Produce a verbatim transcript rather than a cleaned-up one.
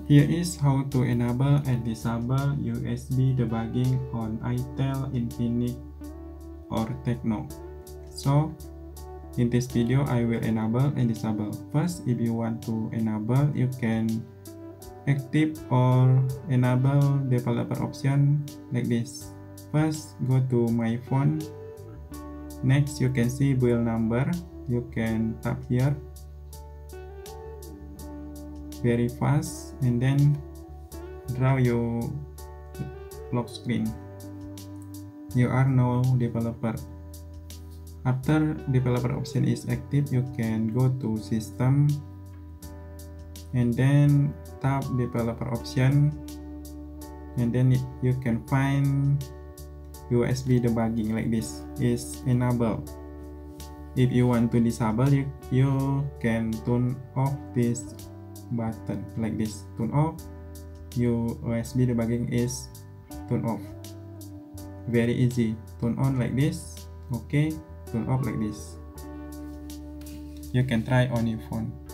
Here is how to enable and disable U S B debugging on itel, Infinix, or Tecno. So, in this video, I will enable and disable. First, if you want to enable, you can active or enable developer option like this. First, go to my phone. Next, you can see build number. You can tap here very fast and then draw your lock screen. You are now developer. After developer option is active, you can go to system and then tap developer option, and then it, you can find U S B debugging like this is enabled. If you want to disable, you, you can turn off this button like this. Turn off, U S B debugging is turn off. Very easy. Turn on like this. Okay, turn off like this. You can try on your phone.